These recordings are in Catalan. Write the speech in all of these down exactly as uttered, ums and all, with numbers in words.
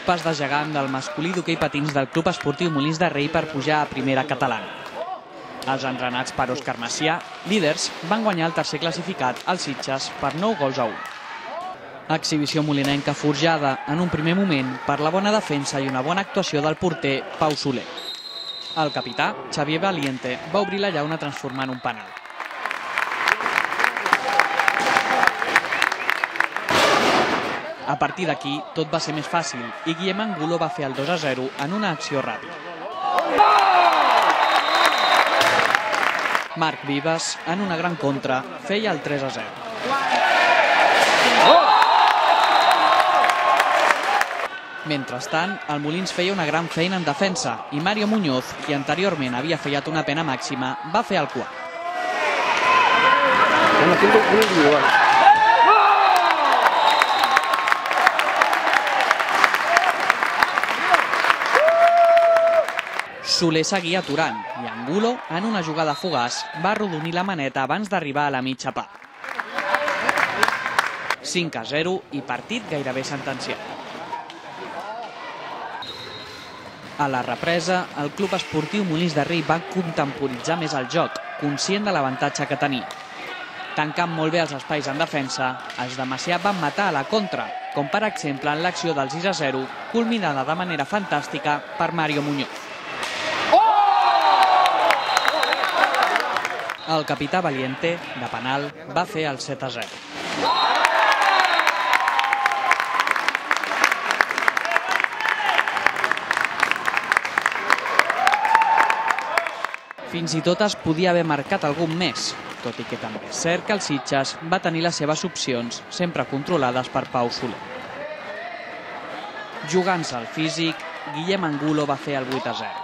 Pas de gegant del masculí d'hoquei patins del Club Esportiu Molins de Rei per pujar a primera catalana. Els entrenats per Òscar Macià, líders, van guanyar el tercer classificat, el Sitges, per nou gols a un. Exhibició molinenca forjada en un primer moment per la bona defensa i una bona actuació del porter Pau Soler. El capità, Xavier Valiente, va obrir la llauna transformant un penal. A partir d'aquí, tot va ser més fàcil i Guillem Angulo va fer el dos a zero en una acció ràpida. Marc Vives, en una gran contra, feia el tres a zero. Mentrestant, el Molins feia una gran feina en defensa i Mario Muñoz, qui anteriorment havia fallat una pena màxima, va fer el quart. Soler seguia aturant i Angulo, en una jugada fugaç, va arrodonir la maneta abans d'arribar a la mitja part. cinc a zero i partit gairebé sentenciat. A la represa, el Club Esportiu Molins de Rei va contemporitzar més el joc, conscient de l'avantatge que tenia. Tancant molt bé els espais en defensa, els de Macià van matar a la contra, com per exemple en l'acció del sis a zero, culminada de manera fantàstica per Mario Muñoz. El capità Valiente, de penal, va fer el set a zero. Fins i tot es podia haver marcat algun més, tot i que també és cert que el Sitges va tenir les seves opcions, sempre controlades per Pau Soler. Jugant-se al físic, Guillem Angulo va fer el vuit a zero.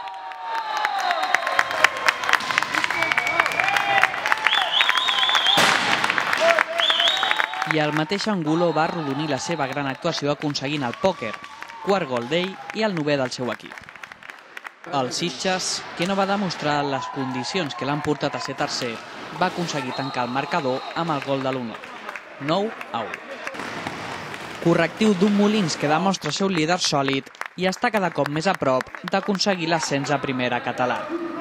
I el mateix Angulo va arrodonir la seva gran actuació aconseguint el pòquer, quart gol d'ell i el novè del seu equip. El Sitges, que no va demostrar les condicions que l'han portat a ser tercer, va aconseguir tancar el marcador amb el gol de l'honor, nou a u. Correctiu d'un Molins que demostra ser un líder sòlid i està cada cop més a prop d'aconseguir l'ascens a primera catalana.